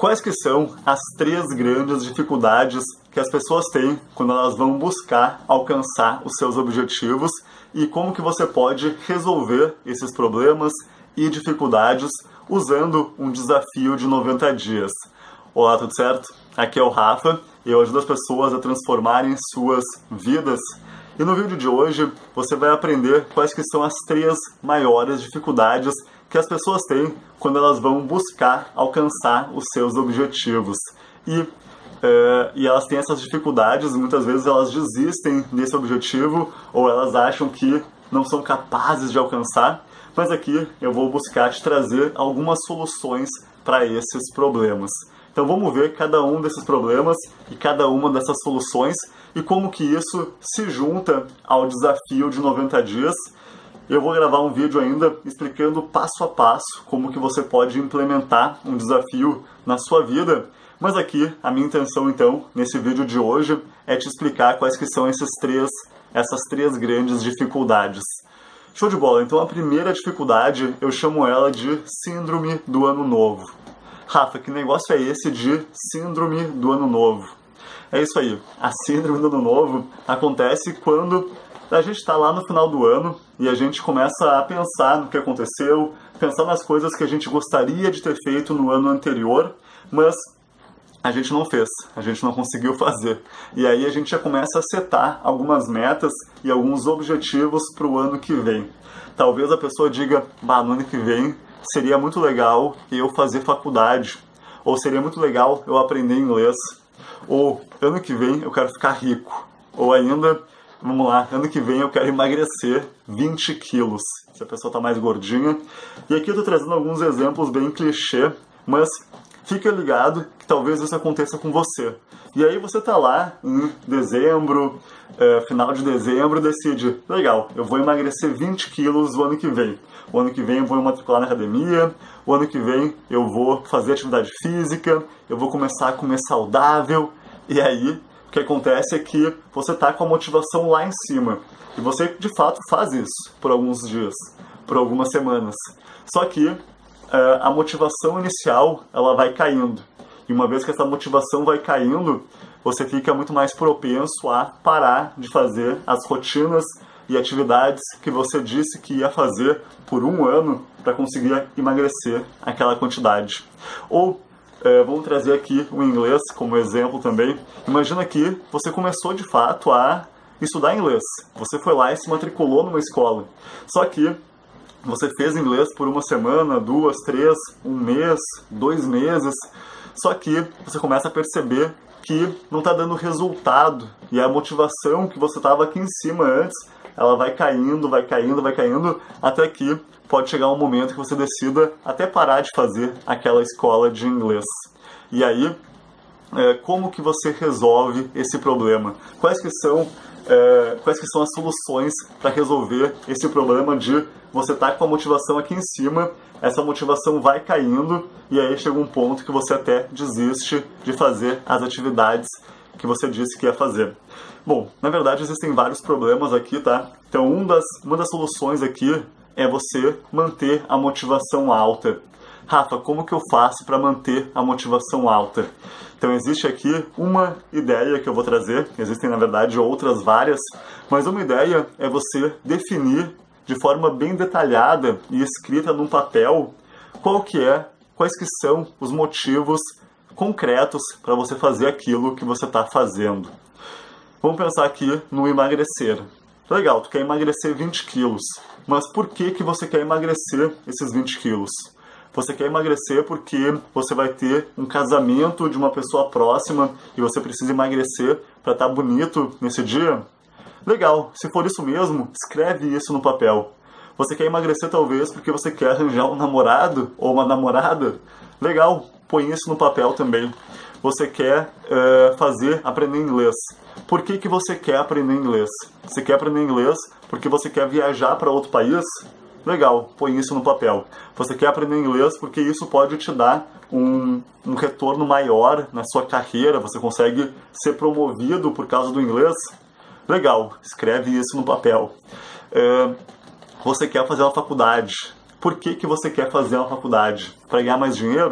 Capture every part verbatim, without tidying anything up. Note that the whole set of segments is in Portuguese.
Quais que são as três grandes dificuldades que as pessoas têm quando elas vão buscar alcançar os seus objetivos e como que você pode resolver esses problemas e dificuldades usando um desafio de noventa dias? Olá, tudo certo? Aqui é o Rafa e eu ajudo as pessoas a transformarem suas vidas. E no vídeo de hoje você vai aprender quais que são as três maiores dificuldades que as pessoas têm quando elas vão buscar alcançar os seus objetivos. E, é, e elas têm essas dificuldades, muitas vezes elas desistem desse objetivo ou elas acham que não são capazes de alcançar, mas aqui eu vou buscar te trazer algumas soluções para esses problemas. Então vamos ver cada um desses problemas e cada uma dessas soluções e como que isso se junta ao desafio de noventa dias. Eu vou gravar um vídeo ainda explicando passo a passo como que você pode implementar um desafio na sua vida, mas aqui a minha intenção então, nesse vídeo de hoje, é te explicar quais que são esses três, essas três grandes dificuldades. Show de bola! Então a primeira dificuldade eu chamo ela de Síndrome do Ano Novo. Rafa, que negócio é esse de Síndrome do Ano Novo? É isso aí, a Síndrome do Ano Novo acontece quando a gente está lá no final do ano e a gente começa a pensar no que aconteceu, pensar nas coisas que a gente gostaria de ter feito no ano anterior, mas a gente não fez, a gente não conseguiu fazer. E aí a gente já começa a setar algumas metas e alguns objetivos para o ano que vem. Talvez a pessoa diga, bah, no ano que vem seria muito legal eu fazer faculdade, ou seria muito legal eu aprender inglês, ou ano que vem eu quero ficar rico, ou ainda, vamos lá, ano que vem eu quero emagrecer vinte quilos, se a pessoa está mais gordinha. E aqui eu estou trazendo alguns exemplos bem clichê, mas fica ligado que talvez isso aconteça com você. E aí você está lá em dezembro, é, final de dezembro, e decide, legal, eu vou emagrecer vinte quilos o ano que vem. O ano que vem eu vou me matricular na academia, o ano que vem eu vou fazer atividade física, eu vou começar a comer saudável. E aí o que acontece é que você está com a motivação lá em cima. E você de fato faz isso por alguns dias, por algumas semanas. Só que uh, a motivação inicial ela vai caindo. E uma vez que essa motivação vai caindo, você fica muito mais propenso a parar de fazer as rotinas e atividades que você disse que ia fazer por um ano para conseguir emagrecer aquela quantidade. Ou, é, vamos trazer aqui o inglês como exemplo também. Imagina que você começou de fato a estudar inglês. Você foi lá e se matriculou numa escola. Só que você fez inglês por uma semana, duas, três, um mês, dois meses. Só que você começa a perceber que não está dando resultado. E a motivação que você estava aqui em cima antes, ela vai caindo, vai caindo, vai caindo, até que pode chegar um momento que você decida até parar de fazer aquela escola de inglês. E aí, é, como que você resolve esse problema? Quais que são, é, quais que são as soluções para resolver esse problema de você estar com a motivação aqui em cima, essa motivação vai caindo e aí chega um ponto que você até desiste de fazer as atividades que você disse que ia fazer. Bom, na verdade existem vários problemas aqui, tá? Então um das, uma das soluções aqui é você manter a motivação alta. Rafa, como que eu faço para manter a motivação alta? Então existe aqui uma ideia que eu vou trazer, existem na verdade outras várias, mas uma ideia é você definir de forma bem detalhada e escrita num papel qual que é, quais que são os motivos concretos para você fazer aquilo que você está fazendo. Vamos pensar aqui no emagrecer. Legal, tu quer emagrecer vinte quilos, mas por que que você quer emagrecer esses vinte quilos? Você quer emagrecer porque você vai ter um casamento de uma pessoa próxima e você precisa emagrecer para estar bonito nesse dia? Legal, se for isso mesmo, escreve isso no papel. Você quer emagrecer talvez porque você quer arranjar um namorado ou uma namorada? Legal, põe isso no papel também. Você quer uh, fazer, aprender inglês. Por que que você quer aprender inglês? Você quer aprender inglês porque você quer viajar para outro país? Legal, põe isso no papel. Você quer aprender inglês porque isso pode te dar um, um retorno maior na sua carreira, você consegue ser promovido por causa do inglês? Legal, escreve isso no papel. Uh, você quer fazer uma faculdade. Por que que você quer fazer uma faculdade? Para ganhar mais dinheiro?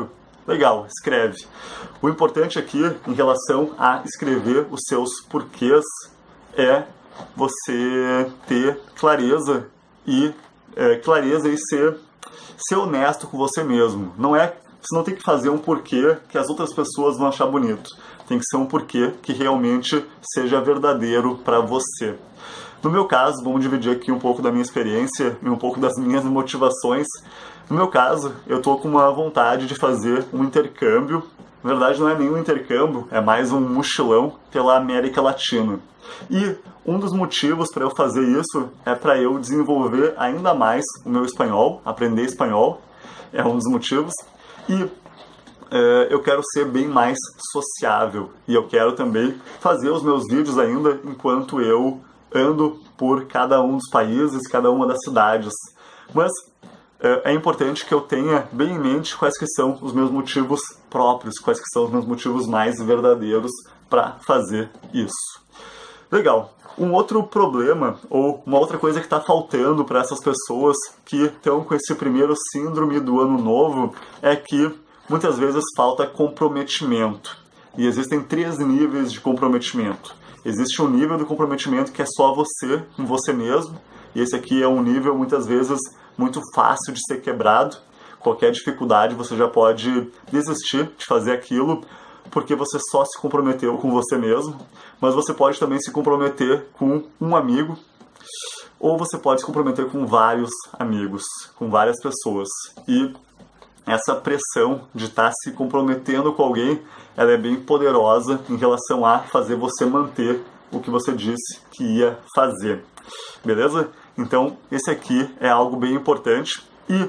Legal, escreve. O importante aqui, em relação a escrever os seus porquês, é você ter clareza e é, clareza e ser, ser honesto com você mesmo. Não é, você não tem que fazer um porquê que as outras pessoas vão achar bonito. Tem que ser um porquê que realmente seja verdadeiro para você. No meu caso, vamos dividir aqui um pouco da minha experiência e um pouco das minhas motivações. No meu caso, eu estou com uma vontade de fazer um intercâmbio. Na verdade, não é nenhum intercâmbio, é mais um mochilão pela América Latina. E um dos motivos para eu fazer isso é para eu desenvolver ainda mais o meu espanhol, aprender espanhol, é um dos motivos. E é, eu quero ser bem mais sociável. E eu quero também fazer os meus vídeos ainda enquanto eu ando por cada um dos países, cada uma das cidades. Mas é importante que eu tenha bem em mente quais que são os meus motivos próprios, quais que são os meus motivos mais verdadeiros para fazer isso. Legal. Um outro problema, ou uma outra coisa que está faltando para essas pessoas que estão com esse primeiro síndrome do ano novo, é que muitas vezes falta comprometimento. E existem três níveis de comprometimento. Existe um nível de comprometimento que é só você, com você mesmo, e esse aqui é um nível, muitas vezes, muito fácil de ser quebrado. Qualquer dificuldade você já pode desistir de fazer aquilo, porque você só se comprometeu com você mesmo, mas você pode também se comprometer com um amigo, ou você pode se comprometer com vários amigos, com várias pessoas. E essa pressão de estar se comprometendo com alguém, ela é bem poderosa em relação a fazer você manter o que você disse que ia fazer. Beleza? Então, esse aqui é algo bem importante. E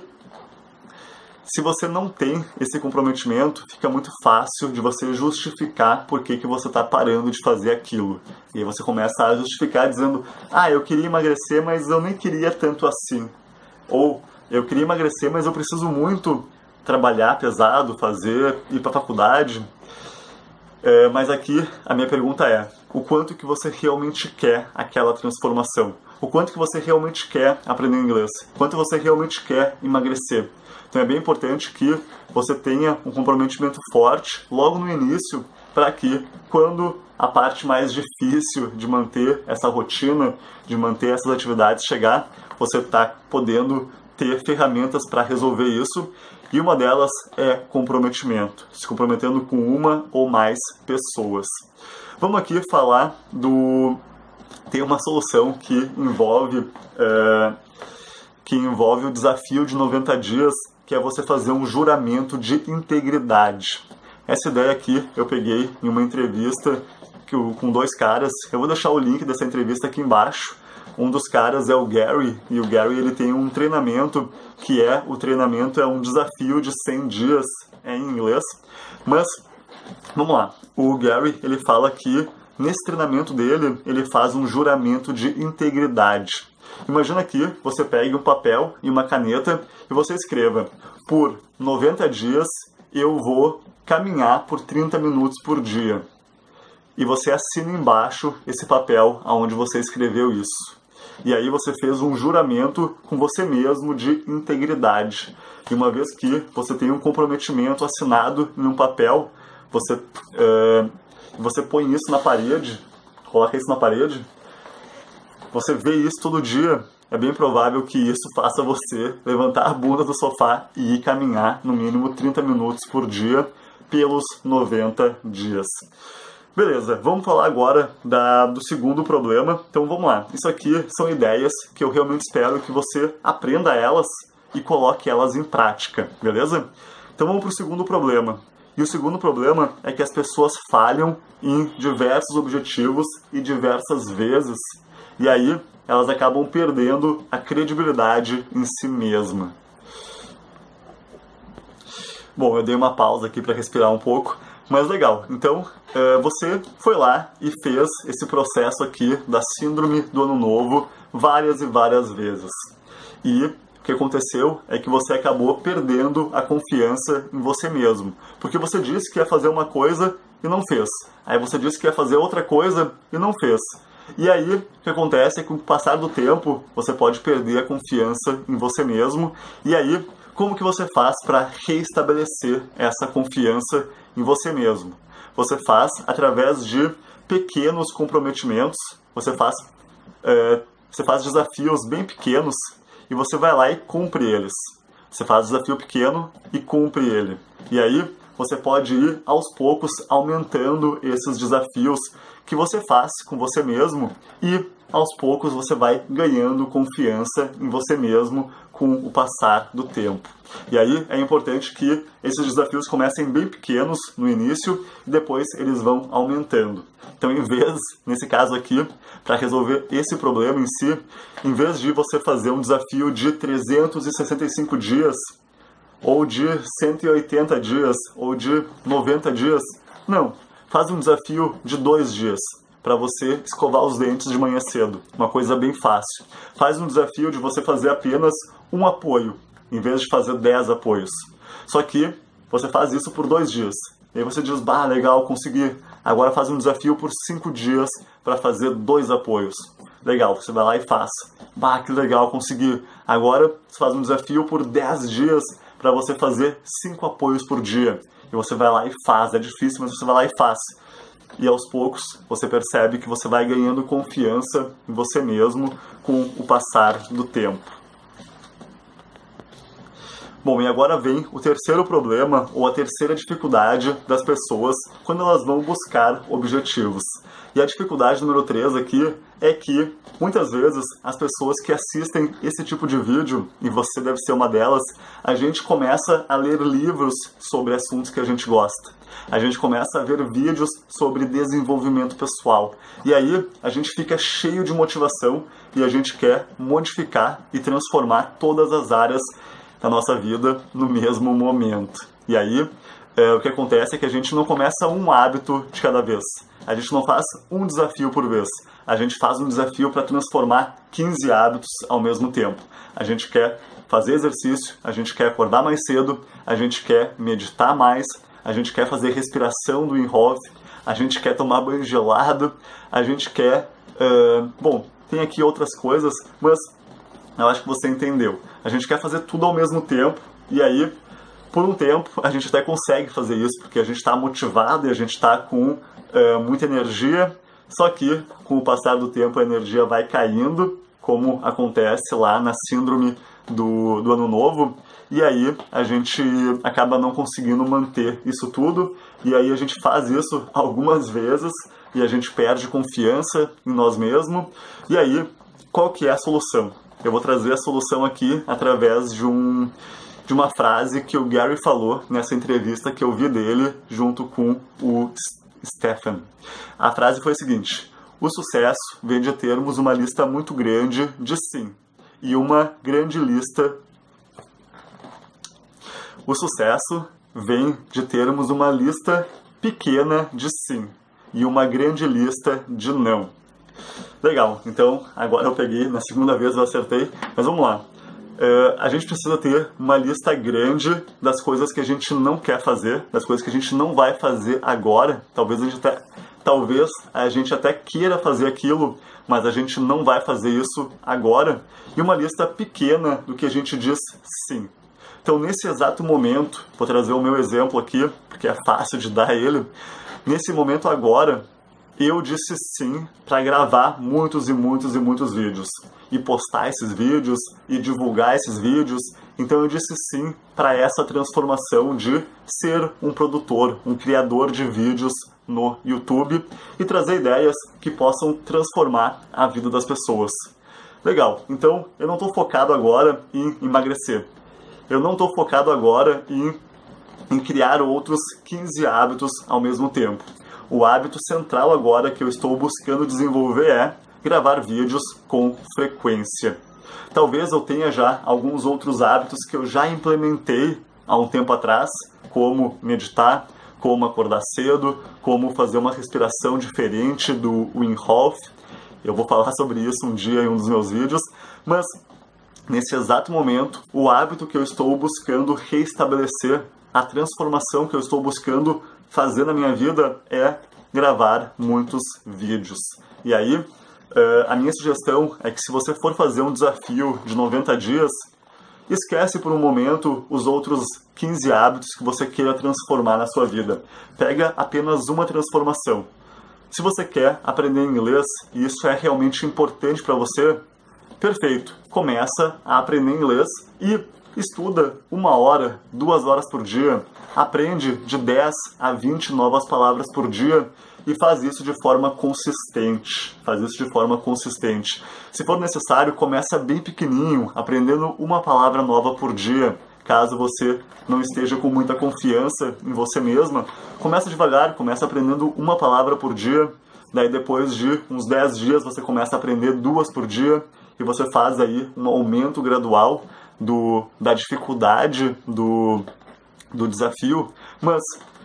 se você não tem esse comprometimento, fica muito fácil de você justificar por que, que você está parando de fazer aquilo. E aí você começa a justificar dizendo: ah, eu queria emagrecer, mas eu nem queria tanto assim. Ou, eu queria emagrecer, mas eu preciso muito trabalhar pesado, fazer, ir para a faculdade. É, mas aqui a minha pergunta é: o quanto que você realmente quer aquela transformação? O quanto que você realmente quer aprender inglês? O quanto você realmente quer emagrecer? Então é bem importante que você tenha um comprometimento forte logo no início, para que quando a parte mais difícil de manter essa rotina, de manter essas atividades chegar, você está podendo ter ferramentas para resolver isso. E uma delas é comprometimento, se comprometendo com uma ou mais pessoas. Vamos aqui falar do... Tem uma solução que envolve, é... que envolve o desafio de noventa dias, que é você fazer um juramento de integridade. Essa ideia aqui eu peguei em uma entrevista que eu, com dois caras. Eu vou deixar o link dessa entrevista aqui embaixo. Um dos caras é o Gary, e o Gary ele tem um treinamento que é, o treinamento é um desafio de cem dias em inglês. Mas, vamos lá, o Gary ele fala que nesse treinamento dele, ele faz um juramento de integridade. Imagina que você pegue um papel e uma caneta e você escreva: por noventa dias eu vou caminhar por trinta minutos por dia. E você assina embaixo esse papel onde você escreveu isso. E aí você fez um juramento com você mesmo de integridade. E uma vez que você tem um comprometimento assinado em um papel, você, uh, você põe isso na parede, coloca isso na parede, você vê isso todo dia, é bem provável que isso faça você levantar a bunda do sofá e ir caminhar no mínimo trinta minutos por dia pelos noventa dias. Beleza, vamos falar agora da, do segundo problema. Então vamos lá, isso aqui são ideias que eu realmente espero que você aprenda elas e coloque elas em prática, beleza? Então vamos para o segundo problema. E o segundo problema é que as pessoas falham em diversos objetivos e diversas vezes, e aí elas acabam perdendo a credibilidade em si mesma. Bom, eu dei uma pausa aqui para respirar um pouco. Mas legal, então você foi lá e fez esse processo aqui da síndrome do ano novo várias e várias vezes. E o que aconteceu é que você acabou perdendo a confiança em você mesmo. Porque você disse que ia fazer uma coisa e não fez. Aí você disse que ia fazer outra coisa e não fez. E aí o que acontece é que com o passar do tempo você pode perder a confiança em você mesmo. E aí, como que você faz para reestabelecer essa confiança em você mesmo? Você faz através de pequenos comprometimentos, você faz, é, você faz desafios bem pequenos e você vai lá e cumpre eles. Você faz desafio pequeno e cumpre ele. E aí você pode ir aos poucos aumentando esses desafios que você faz com você mesmo e aos poucos você vai ganhando confiança em você mesmo com o passar do tempo. E aí é importante que esses desafios comecem bem pequenos no início e depois eles vão aumentando. Então, em vez, nesse caso aqui, para resolver esse problema em si, em vez de você fazer um desafio de trezentos e sessenta e cinco dias, ou de cento e oitenta dias, ou de noventa dias, não, faz um desafio de dois dias, para você escovar os dentes de manhã cedo. Uma coisa bem fácil. Faz um desafio de você fazer apenas um apoio, em vez de fazer dez apoios. Só que você faz isso por dois dias. E aí você diz, bah, legal, consegui. Agora faz um desafio por cinco dias para fazer dois apoios. Legal, você vai lá e faz. Bah, que legal, consegui. Agora você faz um desafio por dez dias para você fazer cinco apoios por dia. E você vai lá e faz. É difícil, mas você vai lá e faz. E aos poucos você percebe que você vai ganhando confiança em você mesmo com o passar do tempo. Bom, e agora vem o terceiro problema ou a terceira dificuldade das pessoas quando elas vão buscar objetivos. E a dificuldade número três aqui é que muitas vezes as pessoas que assistem esse tipo de vídeo, e você deve ser uma delas, a gente começa a ler livros sobre assuntos que a gente gosta. A gente começa a ver vídeos sobre desenvolvimento pessoal. E aí a gente fica cheio de motivação e a gente quer modificar e transformar todas as áreas da nossa vida no mesmo momento. E aí é, o que acontece é que a gente não começa um hábito de cada vez. A gente não faz um desafio por vez. A gente faz um desafio para transformar quinze hábitos ao mesmo tempo. A gente quer fazer exercício, a gente quer acordar mais cedo, a gente quer meditar mais, a gente quer fazer respiração do Wim Hof, a gente quer tomar banho gelado, a gente quer... Uh, bom, tem aqui outras coisas, mas eu acho que você entendeu. A gente quer fazer tudo ao mesmo tempo, e aí, por um tempo, a gente até consegue fazer isso, porque a gente está motivado e a gente está com uh, muita energia, só que, com o passar do tempo, a energia vai caindo, como acontece lá na síndrome do, do Ano Novo, e aí a gente acaba não conseguindo manter isso tudo, e aí a gente faz isso algumas vezes, e a gente perde confiança em nós mesmos, e aí, qual que é a solução? Eu vou trazer a solução aqui através de, um, de uma frase que o Gary falou nessa entrevista que eu vi dele junto com o Stephen. A frase foi a seguinte: o sucesso vem de termos uma lista muito grande de sim e uma grande lista... O sucesso vem de termos uma lista pequena de sim e uma grande lista de não. Legal, então agora eu peguei, na segunda vez eu acertei, mas vamos lá. Uh, a gente precisa ter uma lista grande das coisas que a gente não quer fazer, das coisas que a gente não vai fazer agora. Talvez a gente até, talvez a gente até queira fazer aquilo, mas a gente não vai fazer isso agora. E uma lista pequena do que a gente diz sim. Então, nesse exato momento, vou trazer o meu exemplo aqui, porque é fácil de dar ele. Nesse momento agora, eu disse sim para gravar muitos e muitos e muitos vídeos. E postar esses vídeos, e divulgar esses vídeos. Então eu disse sim para essa transformação de ser um produtor, um criador de vídeos no YouTube e trazer ideias que possam transformar a vida das pessoas. Legal, então eu não estou focado agora em emagrecer. Eu não estou focado agora em, em criar outros quinze hábitos ao mesmo tempo. O hábito central agora que eu estou buscando desenvolver é gravar vídeos com frequência. Talvez eu tenha já alguns outros hábitos que eu já implementei há um tempo atrás, como meditar, como acordar cedo, como fazer uma respiração diferente do Wim Hof. Eu vou falar sobre isso um dia em um dos meus vídeos, mas nesse exato momento, o hábito que eu estou buscando reestabelecer, a transformação que eu estou buscando fazer na minha vida é gravar muitos vídeos. E aí, a minha sugestão é que se você for fazer um desafio de noventa dias, Esquece por um momento os outros quinze hábitos que você queira transformar na sua vida. Pega apenas uma transformação. Se você quer aprender inglês e isso é realmente importante para você, perfeito. Começa a aprender inglês e estuda uma hora, duas horas por dia. Aprende de dez a vinte novas palavras por dia e faz isso de forma consistente. Faz isso de forma consistente. Se for necessário, começa bem pequenininho, aprendendo uma palavra nova por dia. Caso você não esteja com muita confiança em você mesma, começa devagar, começa aprendendo uma palavra por dia. Daí depois de uns dez dias você começa a aprender duas por dia e você faz aí um aumento gradual do, da dificuldade do, do desafio. Mas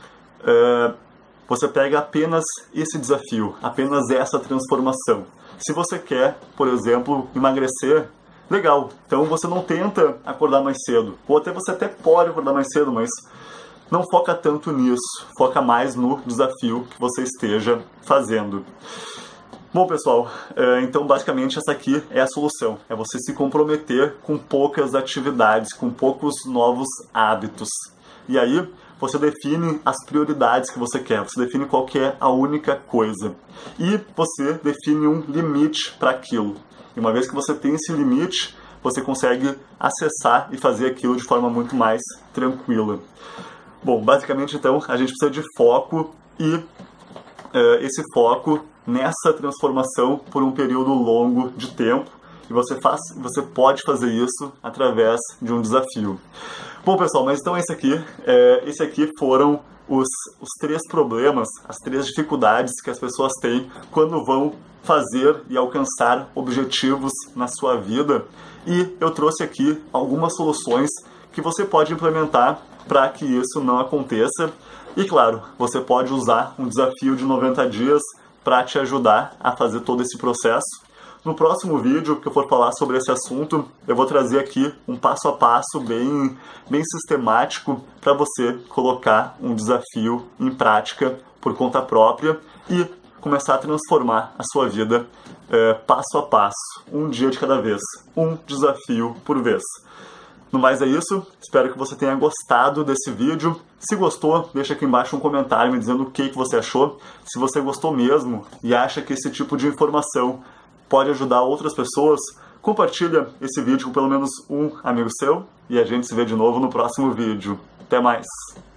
é, você pega apenas esse desafio, apenas essa transformação. Se você quer, por exemplo, emagrecer, legal, então você não tenta acordar mais cedo. Ou até você até pode acordar mais cedo, mas não foca tanto nisso. Foca mais no desafio que você esteja fazendo. Bom, pessoal, então basicamente essa aqui é a solução. É você se comprometer com poucas atividades, com poucos novos hábitos. E aí você define as prioridades que você quer, você define qual que é a única coisa. E você define um limite para aquilo. E uma vez que você tem esse limite, você consegue acessar e fazer aquilo de forma muito mais tranquila. Bom, basicamente então a gente precisa de foco e uh, esse foco nessa transformação por um período longo de tempo. E você, faz, você pode fazer isso através de um desafio. Bom, pessoal, mas então esse aqui, é, esse aqui foram os, os três problemas, as três dificuldades que as pessoas têm quando vão fazer e alcançar objetivos na sua vida. E eu trouxe aqui algumas soluções que você pode implementar para que isso não aconteça. E claro, você pode usar um desafio de noventa dias para te ajudar a fazer todo esse processo. No próximo vídeo que eu for falar sobre esse assunto, eu vou trazer aqui um passo a passo bem, bem sistemático para você colocar um desafio em prática por conta própria e começar a transformar a sua vida é, passo a passo, um dia de cada vez, um desafio por vez. No mais é isso, espero que você tenha gostado desse vídeo. Se gostou, deixa aqui embaixo um comentário me dizendo o que, que você achou. Se você gostou mesmo e acha que esse tipo de informação pode ajudar outras pessoas, compartilha esse vídeo com pelo menos um amigo seu e a gente se vê de novo no próximo vídeo. Até mais!